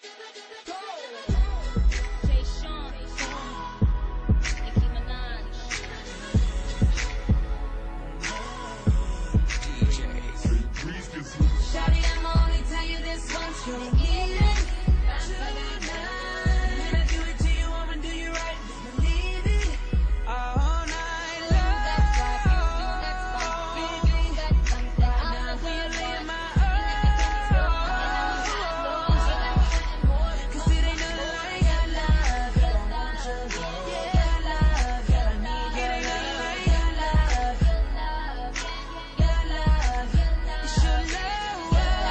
Jay Sean, Nicki Minaj. Shawty, I'ma only tell you this once, you ain't getting it tonight. When I do it to you, I'ma do you right, believe it. All night long. Now when you lay in my arms, 'cause it ain't nothing like your love. Yeah, I want you, yeah, love, yeah, I need your love. Your love, your love, it's your love.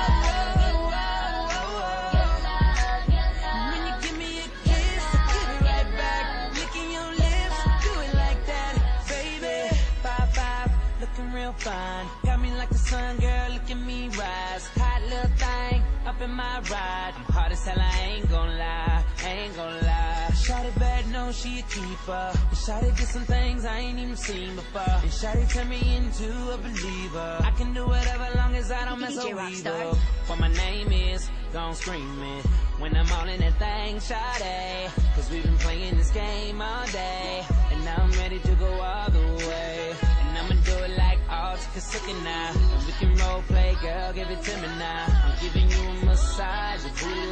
When you give me a kiss, I give it right back. Licking your lips, do it like that, baby. 5'5", looking real fine. Got me like the sun, girl, look at me rise. Hot little thing, up in my ride. I'm hard as hell, I ain't gon' lie, ain't gon' lie. Shawty bad, know she a keeper. And Shawty did some things I ain't even seen before. And Shawty turned me into a believer. I can do whatever long as I don't mess DJ a Rockstar. weasel. What my name is, gon' scream it when I'm all in that thing, Shawty. 'Cause we've been playing this game all day, and now I'm ready to go all the way. And I'ma do it like all chicken now. And we can role play, girl, give it to me now. I'm giving you a massage, your booty